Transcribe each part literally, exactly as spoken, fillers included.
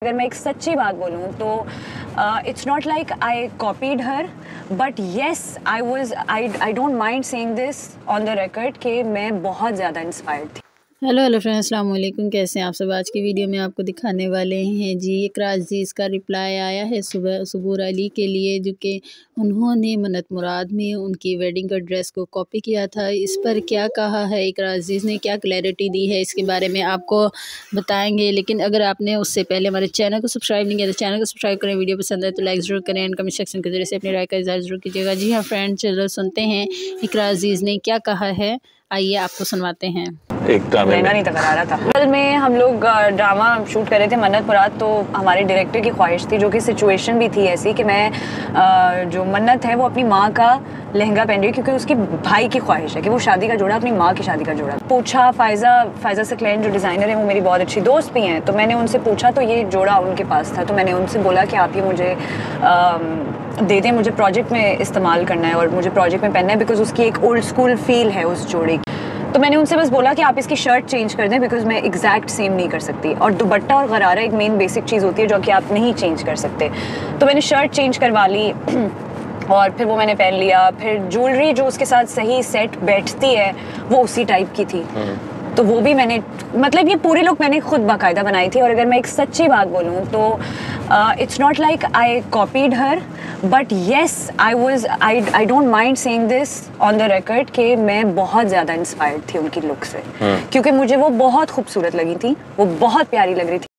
अगर मैं एक सच्ची बात बोलूँ तो it's not like I copied her, but yes I was I I don't mind saying this on the record कि मैं बहुत ज़्यादा इंस्पायर्ड थी। हेलो हेलो फ्रेंड्स, अस्सलाम वालेकुम। कैसे हैं आप सब? आज की वीडियो में आपको दिखाने वाले हैं जी इकरा अजीज़ का रिप्लाई आया है सुबह सबूर अली के लिए, जो कि उन्होंने मन्नत मुराद में उनकी वेडिंग का ड्रेस को कॉपी किया था। इस पर क्या कहा है इकरा अजीज़ ने, क्या क्लैरिटी दी है, इसके बारे में आपको बताएंगे। लेकिन अगर आपने उससे पहले हमारे चैनल को सब्सक्राइब नहीं किया तो चैनल को सब्सक्राइब करें, वीडियो पसंद है तो लाइक ज़रूर करें एंड कमेंट सेक्शन के जरिए से अपनी राय का इज़हार ज़रूर कीजिएगा। जी हाँ फ्रेंड्स, चलो सुनते हैं इकरा अजीज़ ने क्या कहा है, आइए आपको सुनवाते हैं। एक ड्रामा नहीं था करा रहा था। कल में हम लोग ड्रामा शूट कर रहे थे मन्नत मुराद, तो हमारे डायरेक्टर की ख्वाहिश थी, जो कि सिचुएशन भी थी ऐसी कि मैं जो मन्नत है वो अपनी माँ का लहंगा पहन रही है, क्योंकि उसकी भाई की ख्वाहिश है कि वो शादी का जोड़ा अपनी माँ की शादी का जोड़ा। पूछा फ़ायज़ा फ़ायज़ा सकलैन जो डिज़ाइनर है, वो मेरी बहुत अच्छी दोस्त भी हैं, तो मैंने उनसे पूछा तो ये जोड़ा उनके पास था, तो मैंने उनसे बोला कि आप ये मुझे दे दें, मुझे प्रोजेक्ट में इस्तेमाल करना है और मुझे प्रोजेक्ट में पहनना है, बिकॉज उसकी एक ओल्ड स्कूल फील है उस जोड़े की। तो मैंने उनसे बस बोला कि आप इसकी शर्ट चेंज कर दें, बिकॉज मैं एग्जैक्ट सेम नहीं कर सकती, और दुपट्टा और गरारा एक मेन बेसिक चीज़ होती है जो कि आप नहीं चेंज कर सकते। तो मैंने शर्ट चेंज करवा ली और फिर वो मैंने पहन लिया। फिर ज्वेलरी जो उसके साथ सही सेट बैठती है वो उसी टाइप की थी, तो वो भी मैंने, मतलब ये पूरी लुक मैंने खुद बाकायदा बनाई थी। और अगर मैं एक सच्ची बात बोलूँ तो it's not like I copied her, but yes I was I I don't mind saying this on the record कि मैं बहुत ज़्यादा इंस्पायर्ड थी उनकी लुक से, क्योंकि मुझे वो बहुत खूबसूरत लगी थी, वो बहुत प्यारी लग रही थी।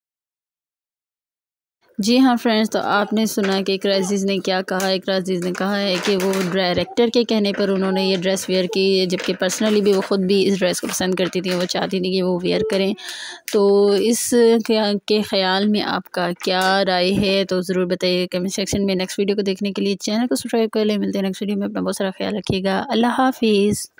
जी हाँ फ्रेंड्स, तो आपने सुना कि इकरा अजीज़ ने क्या कहा। इकरा अजीज़ ने कहा है कि वो डायरेक्टर के कहने पर उन्होंने ये ड्रेस वेयर की, जबकि पर्सनली भी वो ख़ुद भी इस ड्रेस को पसंद करती थी, वो चाहती थी कि वो वेयर करें। तो इस के ख़्याल में आपका क्या राय है तो ज़रूर बताइए कमेंट सेक्शन में। नेक्स्ट वीडियो को देखने के लिए चैनल को सब्सक्राइब कर लें। मिलते हैं नेक्स्ट वीडियो में, अपना बहुत सारा ख्याल रखिएगा। अल्लाह हाफिज़।